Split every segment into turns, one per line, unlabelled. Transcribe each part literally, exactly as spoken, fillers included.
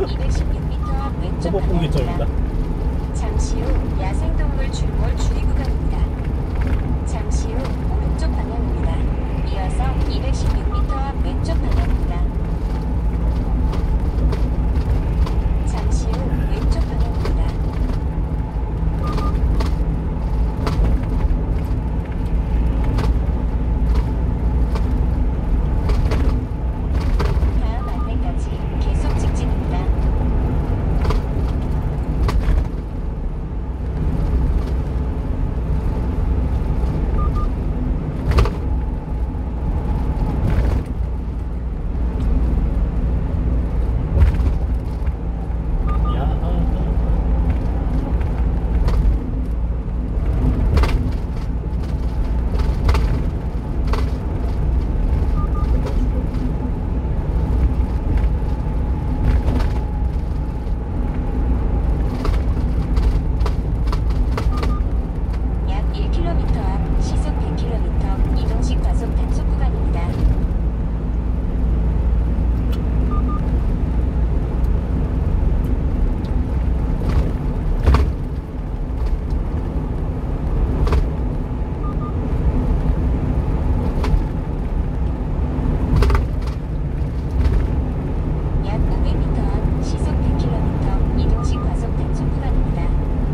이백십육 미터 앞 왼쪽
호법분기점입니다.
방향입니다. 잠시 후 야생동물 출몰 주의 구간입니다. 잠시 후 오른쪽 방향입니다. 이어서 이백십육 미터 앞 왼쪽 방향입니다. 잠시 후 왼쪽 방향입니다. 다음 안내까지 계속 직진입니다. 약 일 킬로미터 앞 시속 백 킬로미터 이동식 과속 단속 구간입니다. 약 오백 미터 앞 시속 백 킬로미터 이동식 과속 단속 구간입니다.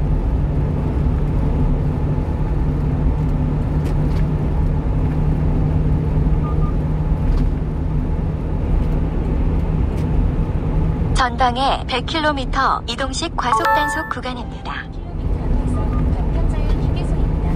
전방에 백 킬로미터 이동식 과속 단속 구간입니다. 킬로미터 앞에서 간편자연 휴게소입니다.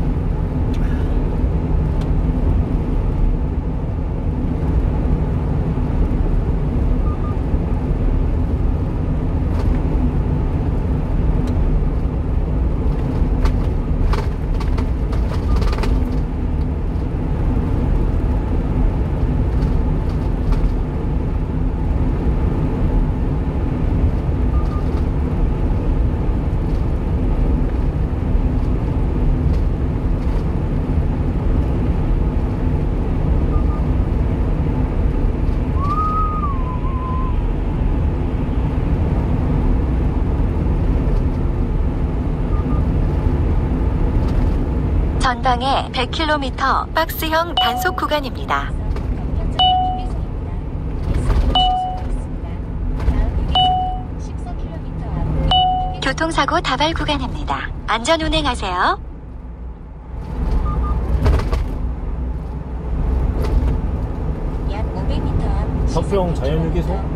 전방에 백 킬로미터 박스형 단속 구간입니다. 교통사고 다발 구간입니다. 안전 운행하세요. 약 오백 미터 앞
석평 자연휴게소